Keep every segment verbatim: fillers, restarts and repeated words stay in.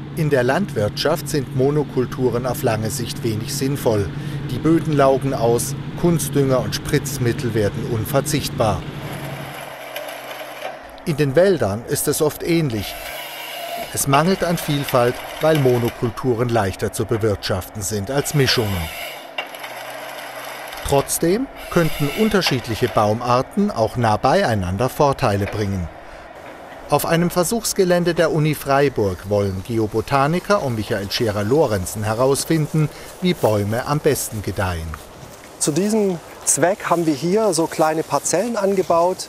In der Landwirtschaft sind Monokulturen auf lange Sicht wenig sinnvoll. Die Böden laugen aus, Kunstdünger und Spritzmittel werden unverzichtbar. In den Wäldern ist es oft ähnlich. Es mangelt an Vielfalt, weil Monokulturen leichter zu bewirtschaften sind als Mischungen. Trotzdem könnten unterschiedliche Baumarten auch nah beieinander Vorteile bringen. Auf einem Versuchsgelände der Uni Freiburg wollen Geobotaniker um Michael Scherer-Lorenzen herausfinden, wie Bäume am besten gedeihen. Zu diesem Zweck haben wir hier so kleine Parzellen angebaut,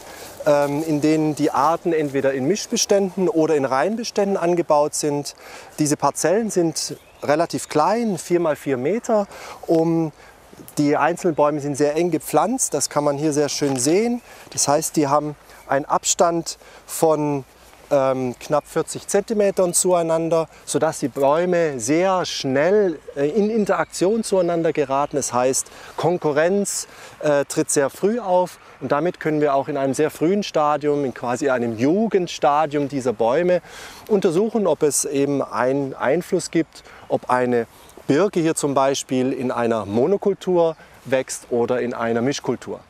in denen die Arten entweder in Mischbeständen oder in Reihenbeständen angebaut sind. Diese Parzellen sind relativ klein, vier mal vier Meter. Um die einzelnen Bäume sind sehr eng gepflanzt, das kann man hier sehr schön sehen. Das heißt, die haben einen Abstand von ähm, knapp vierzig Zentimetern zueinander, sodass die Bäume sehr schnell äh, in Interaktion zueinander geraten. Das heißt, Konkurrenz äh, tritt sehr früh auf und damit können wir auch in einem sehr frühen Stadium, in quasi einem Jugendstadium dieser Bäume, untersuchen, ob es eben einen Einfluss gibt, ob eine Birke hier zum Beispiel in einer Monokultur wächst oder in einer Mischkultur.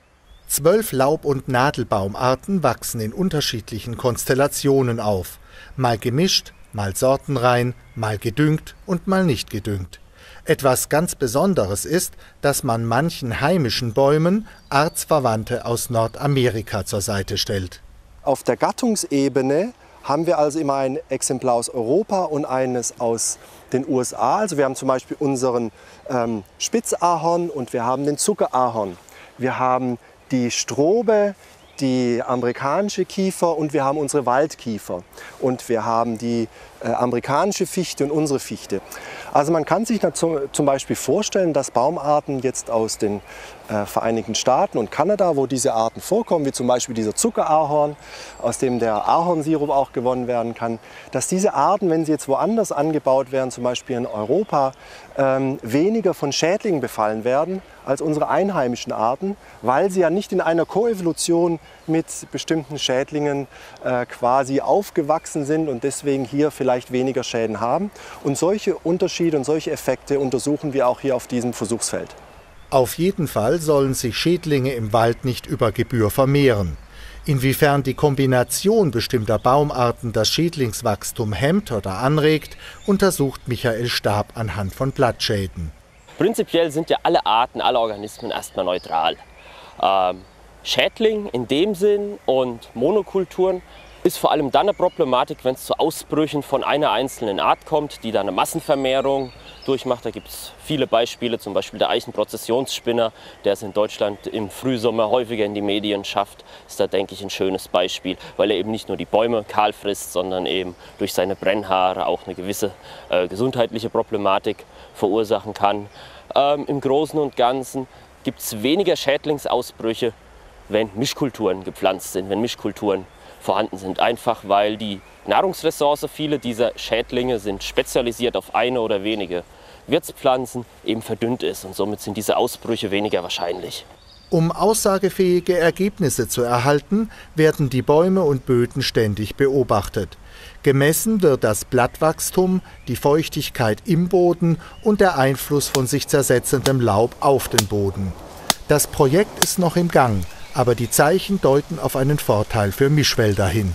Zwölf Laub- und Nadelbaumarten wachsen in unterschiedlichen Konstellationen auf. Mal gemischt, mal sortenrein, mal gedüngt und mal nicht gedüngt. Etwas ganz Besonderes ist, dass man manchen heimischen Bäumen Artsverwandte aus Nordamerika zur Seite stellt. Auf der Gattungsebene haben wir also immer ein Exemplar aus Europa und eines aus den U S A. Also wir haben zum Beispiel unseren ähm, Spitzahorn und wir haben den Zuckerahorn. Wir haben die Strobe, die amerikanische Kiefer und wir haben unsere Waldkiefer. Und wir haben die äh, amerikanische Fichte und unsere Fichte. Also man kann sich zum Beispiel vorstellen, dass Baumarten jetzt aus den äh, Vereinigten Staaten und Kanada, wo diese Arten vorkommen, wie zum Beispiel dieser Zuckerahorn, aus dem der Ahornsirup auch gewonnen werden kann, dass diese Arten, wenn sie jetzt woanders angebaut werden, zum Beispiel in Europa, ähm, weniger von Schädlingen befallen werden als unsere einheimischen Arten, weil sie ja nicht in einer Koevolution mit bestimmten Schädlingen äh, quasi aufgewachsen sind und deswegen hier vielleicht weniger Schäden haben. Und solche Unterschiede und solche Effekte untersuchen wir auch hier auf diesem Versuchsfeld. Auf jeden Fall sollen sich Schädlinge im Wald nicht über Gebühr vermehren. Inwiefern die Kombination bestimmter Baumarten das Schädlingswachstum hemmt oder anregt, untersucht Michael Stab anhand von Blattschäden. Prinzipiell sind ja alle Arten, alle Organismen erstmal neutral. Ähm, Schädling in dem Sinn und Monokulturen ist vor allem dann eine Problematik, wenn es zu Ausbrüchen von einer einzelnen Art kommt, die dann eine Massenvermehrung durchmacht. Da gibt es viele Beispiele, zum Beispiel der Eichenprozessionsspinner, der es in Deutschland im Frühsommer häufiger in die Medien schafft. Ist da, denke ich, ein schönes Beispiel, weil er eben nicht nur die Bäume kahl frisst, sondern eben durch seine Brennhaare auch eine gewisse äh, gesundheitliche Problematik verursachen kann. Ähm, Im Großen und Ganzen gibt es weniger Schädlingsausbrüche, wenn Mischkulturen gepflanzt sind, wenn Mischkulturen vorhanden sind. Einfach weil die Nahrungsressource, viele dieser Schädlinge sind spezialisiert auf eine oder wenige Wirtspflanzen, eben verdünnt ist und somit sind diese Ausbrüche weniger wahrscheinlich. Um aussagefähige Ergebnisse zu erhalten, werden die Bäume und Böden ständig beobachtet. Gemessen wird das Blattwachstum, die Feuchtigkeit im Boden und der Einfluss von sich zersetzendem Laub auf den Boden. Das Projekt ist noch im Gang, aber die Zeichen deuten auf einen Vorteil für Mischwälder hin.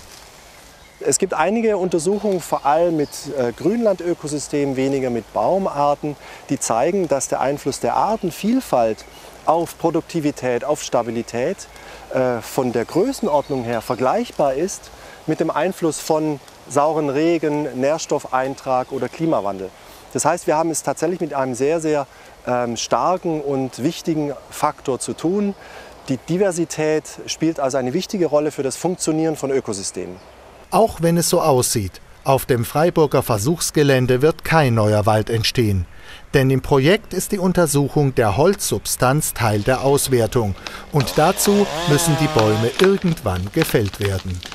Es gibt einige Untersuchungen, vor allem mit äh, Grünlandökosystemen, weniger mit Baumarten, die zeigen, dass der Einfluss der Artenvielfalt auf Produktivität, auf Stabilität äh, von der Größenordnung her vergleichbar ist mit dem Einfluss von sauren Regen, Nährstoffeintrag oder Klimawandel. Das heißt, wir haben es tatsächlich mit einem sehr, sehr ähm, starken und wichtigen Faktor zu tun. Die Diversität spielt also eine wichtige Rolle für das Funktionieren von Ökosystemen. Auch wenn es so aussieht, auf dem Freiburger Versuchsgelände wird kein neuer Wald entstehen. Denn im Projekt ist die Untersuchung der Holzsubstanz Teil der Auswertung. Und dazu müssen die Bäume irgendwann gefällt werden.